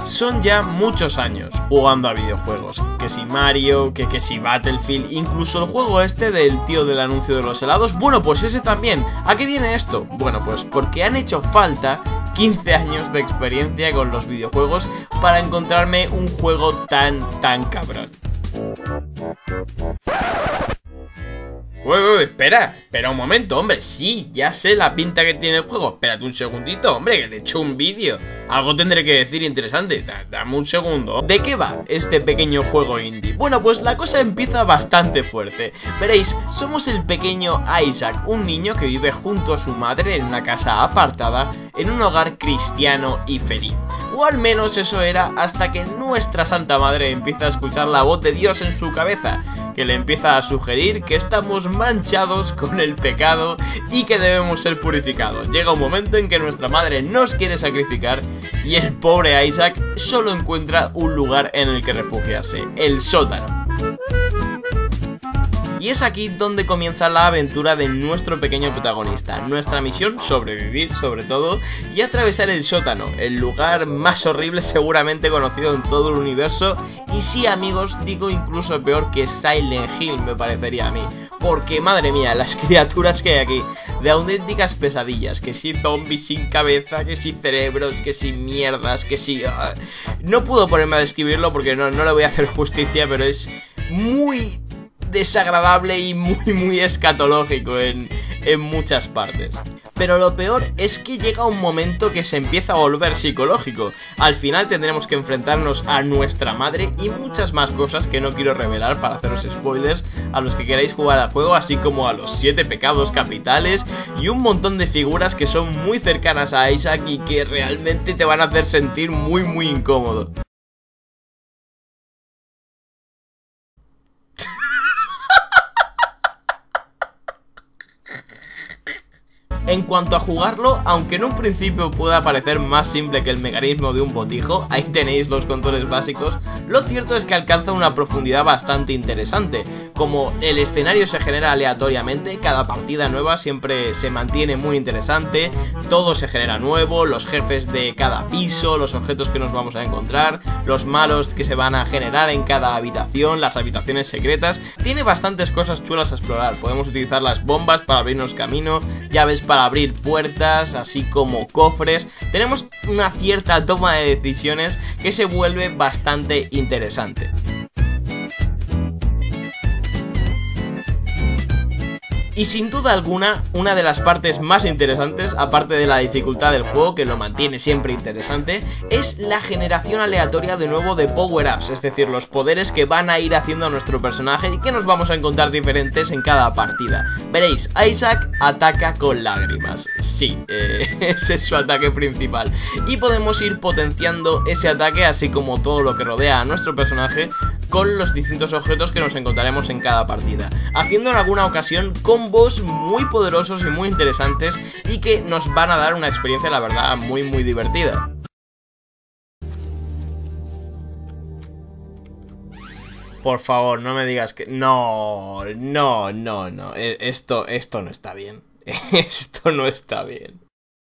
Son ya muchos años jugando a videojuegos, que si Mario, que si Battlefield, incluso el juego este del tío del anuncio de los helados, bueno pues ese también. ¿A qué viene esto? Bueno pues porque han hecho falta 15 años de experiencia con los videojuegos para encontrarme un juego tan cabrón. Espera un momento, hombre. Sí, ya sé la pinta que tiene el juego. Espérate un segundito, hombre, que te he hecho un vídeo. Algo tendré que decir interesante. Dame un segundo. ¿De qué va este pequeño juego indie? Bueno, pues la cosa empieza bastante fuerte. Veréis, somos el pequeño Isaac, un niño que vive junto a su madre en una casa apartada, en un hogar cristiano y feliz. O al menos eso era hasta que nuestra santa madre empieza a escuchar la voz de Dios en su cabeza, que le empieza a sugerir que estamos manchados con el pecado y que debemos ser purificados. Llega un momento en que nuestra madre nos quiere sacrificar y el pobre Isaac solo encuentra un lugar en el que refugiarse, el sótano. Y es aquí donde comienza la aventura de nuestro pequeño protagonista. Nuestra misión, sobrevivir sobre todo, y atravesar el sótano, el lugar más horrible seguramente conocido en todo el universo. Y sí, amigos, digo incluso peor que Silent Hill, me parecería a mí. Porque, madre mía, las criaturas que hay aquí, de auténticas pesadillas, que si zombies sin cabeza, que si cerebros, que si mierdas, que si... No puedo ponerme a describirlo porque no le voy a hacer justicia, pero es muy desagradable y muy escatológico en muchas partes. Pero lo peor es que llega un momento que se empieza a volver psicológico. Al final tendremos que enfrentarnos a nuestra madre y muchas más cosas que no quiero revelar para haceros spoilers a los que queráis jugar al juego, así como a los 7 pecados capitales y un montón de figuras que son muy cercanas a Isaac y que realmente te van a hacer sentir muy incómodo. En cuanto a jugarlo, aunque en un principio pueda parecer más simple que el mecanismo de un botijo, ahí tenéis los controles básicos, lo cierto es que alcanza una profundidad bastante interesante. Como el escenario se genera aleatoriamente, cada partida nueva siempre se mantiene muy interesante, todo se genera nuevo, los jefes de cada piso, los objetos que nos vamos a encontrar, los malos que se van a generar en cada habitación, las habitaciones secretas, tiene bastantes cosas chulas a explorar. Podemos utilizar las bombas para abrirnos camino, llaves para abrir puertas, así como cofres. Tenemos una cierta toma de decisiones que se vuelve bastante interesante. Y sin duda alguna, una de las partes más interesantes, aparte de la dificultad del juego, que lo mantiene siempre interesante, es la generación aleatoria de nuevo de power-ups, es decir, los poderes que van a ir haciendo a nuestro personaje y que nos vamos a encontrar diferentes en cada partida. Veréis, Isaac ataca con lágrimas, sí, ese es su ataque principal, y podemos ir potenciando ese ataque, así como todo lo que rodea a nuestro personaje, con los distintos objetos que nos encontraremos en cada partida, haciendo en alguna ocasión combos muy poderosos y muy interesantes y que nos van a dar una experiencia, la verdad, muy divertida. Por favor, no me digas que... No, esto no está bien. Esto no está bien.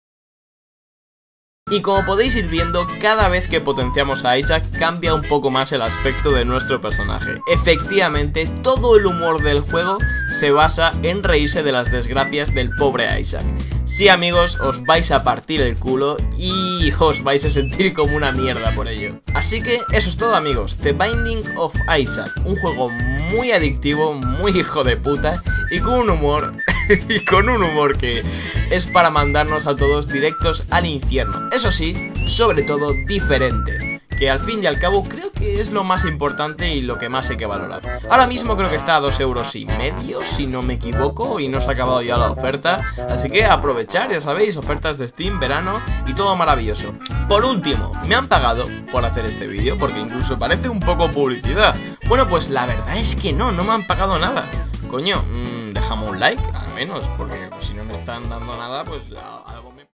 Y como podéis ir viendo, cada vez que potenciamos a Isaac cambia un poco más el aspecto de nuestro personaje. Efectivamente, todo el humor del juego se basa en reírse de las desgracias del pobre Isaac. Sí, amigos, os vais a partir el culo y os vais a sentir como una mierda por ello. Así que eso es todo, amigos. The Binding of Isaac, un juego muy adictivo, muy hijo de puta y con un humor... que es para mandarnos a todos directos al infierno. Eso sí, sobre todo diferente, que al fin y al cabo creo que es lo más importante y lo que más hay que valorar. Ahora mismo creo que está a 2,5 €, si no me equivoco, y no se ha acabado ya la oferta, así que aprovechar, ya sabéis, ofertas de Steam, verano y todo maravilloso. Por último, me han pagado por hacer este vídeo, porque incluso parece un poco publicidad. Bueno, pues la verdad es que no me han pagado nada. Coño, déjame un like, al menos, porque si no me están dando nada, pues algo me...